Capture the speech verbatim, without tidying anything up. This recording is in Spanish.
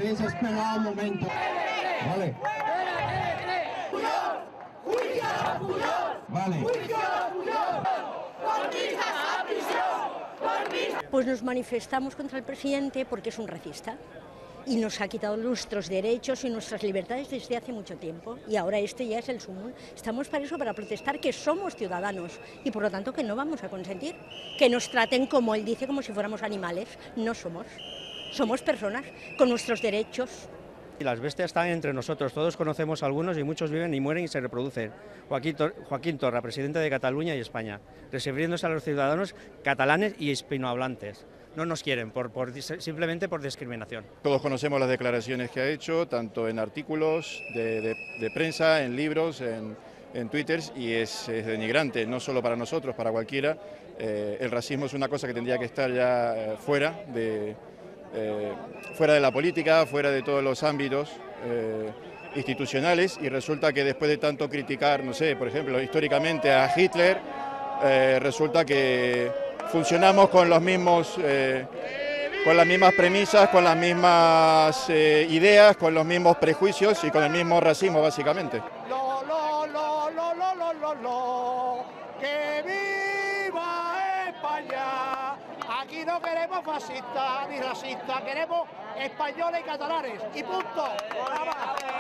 habéis esperado un momento. Vale. Vale. Pues nos manifestamos contra el presidente porque es un racista y nos ha quitado nuestros derechos y nuestras libertades desde hace mucho tiempo, y ahora este ya es el sumum. Estamos para eso, para protestar, que somos ciudadanos y por lo tanto que no vamos a consentir que nos traten, como él dice, como si fuéramos animales. No somos, somos personas con nuestros derechos. Y las bestias están entre nosotros, todos conocemos a algunos y muchos viven y mueren y se reproducen. Joaquín, Tor Joaquín Torra, presidente de Cataluña y España, refiriéndose a los ciudadanos catalanes y hispanohablantes. No nos quieren, por, por, simplemente por discriminación. Todos conocemos las declaraciones que ha hecho, tanto en artículos de, de, de prensa, en libros, en, en Twitter, y es, es denigrante, no solo para nosotros, para cualquiera. Eh, el racismo es una cosa que tendría que estar ya eh, fuera de... Eh, fuera de la política, fuera de todos los ámbitos eh, institucionales, y resulta que después de tanto criticar, no sé, por ejemplo, históricamente a Hitler, eh, resulta que funcionamos con los mismos, eh, con las mismas premisas, con las mismas eh, ideas, con los mismos prejuicios y con el mismo racismo, básicamente. Lo, lo, lo, lo, lo, lo, lo, lo, ¡que viva España! Aquí no queremos fascistas ni racistas, queremos españoles y catalanes, y punto.